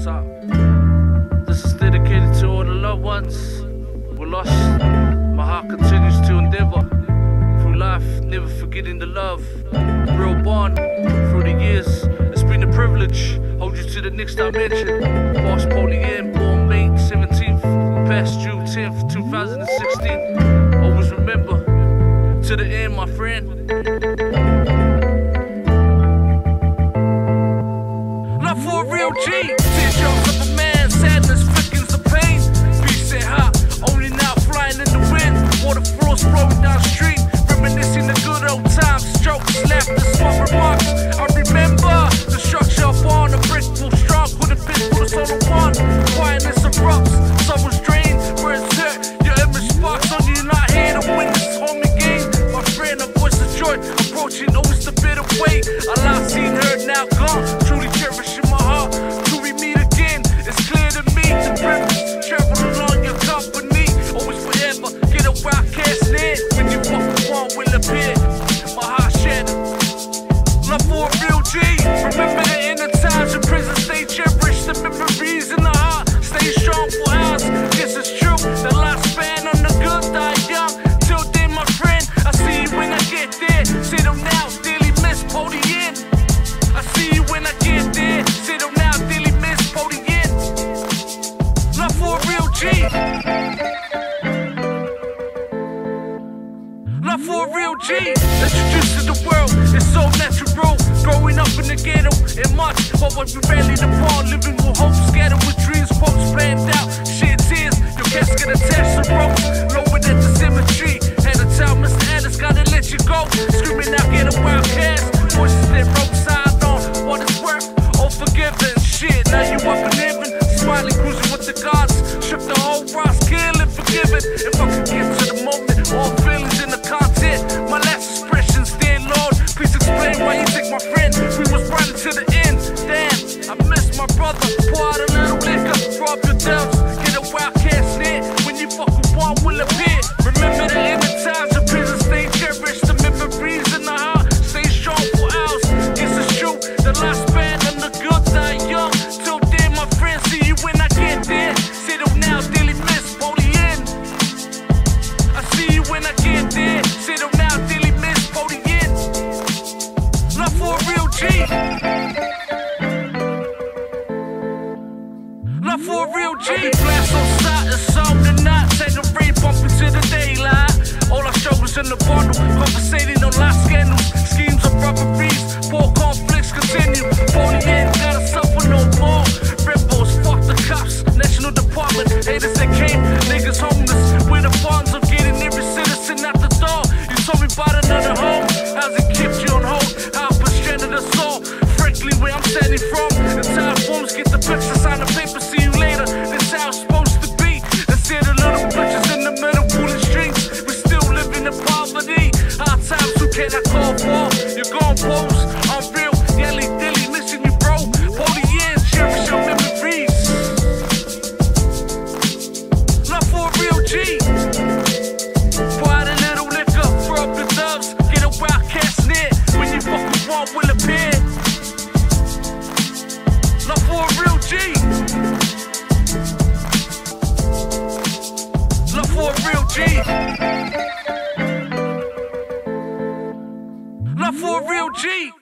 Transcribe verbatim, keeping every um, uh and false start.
What's up? This is dedicated to all the loved ones we're lost. My heart continues to endeavor through life, never forgetting the love. Real bond through the years. It's been a privilege. Hold you to the next dimension. Boss Polyen, born May seventeenth, past June tenth, two thousand sixteen. Always remember, to the end, my friend. Love for a real G. Teardrops of a man, sadness thickens the pain. Beats and hot, only now flying in the wind. Water flows flowing down the street, reminiscing the good old times. Jokes, laughter, small remarks. I remember the structure upon a brick full strong with a fist full of soda one. Quietness erupts, someone's drained, where it's hurt. Your image sparks on you, not here to witness home again. My friend, a voice of joy, approaching always the bitter way. A lot seen, heard, now gone. Truly cherishing my heart till we meet again. It's clear to me the privilege, travel along your company. Always forever, get a wild cast in. When you walk the one will appear. My heart shattered. Love for a real G. Remember the inner times in prison, stay cherished. The memories in the heart, stay strong for us. Guess it's true, the lifespan on the good die young. Till then, my friend, I see you when I get there. Sit them now, daily miss Polyen. I see you when I get there. Sit them now, daily miss Polyen. Love for a real G. Love for a real G. Introduced to the world, it's so natural. Growing up in the ghetto, in March, but what we rallied upon. Living with hope, scattered with dreams, quotes planned out. Shed tears, your casket attached to ropes. Lowered at the cemetery. Had to tell Mister Alice, gotta let you go. Screaming out, get a wild cast. Voices that roadside on what it's worth. All forgiven, shit, now you up in heaven. Smiling, cruising with the gods. Shook the whole Ross, killing, forgiven. If I could get to the moment, all feelings in the content. My last expressions, dear Lord, please explain why you take my friend. We was running to the end. Damn, I miss my brother. Pour out a little liquor, rub your doves. Get a wild cast in. When you fuck with one, will appear. Remember the inner times of prison, stay cherished. The memories in the heart, stay strong for ours. Guess it's true, the last span and the good die young. Till then, my friend, see you when I get there. Sit up now, daily miss Polyen. I see you when I get there. Sit up now, daily miss Polyen. Love for a real G. Love for a real G. Blast on sight, it's on the night. Take the rain, bump into the daylight. All our struggles in the bundle, conversating on life scandals. Schemes of robberies, poor conflicts continue. Polyen gotta suffer no more. Rebels, fuck the cops, National Department. Haters that came, niggas homeless. With the funds of getting every citizen out the door. You told me about another home. How's it kept you on hold? How I stranded us all. Frankly, where I'm standing from, the time forms get the picture, sign the paper, see you later. That's how it's supposed to be. Instead of little bitches in the middle pulling strings, we still living in poverty. Hard times, who can I call for? You're gon' pose, I'm real, dilly dilly, missing you, bro. Polyen, cherish your memories. Love for a real G. Pour out a little liquor, throw up the doves, get a wild cast near. When you fuck with one, will appear. Love for a real G. Love for a real G. Love for a real G.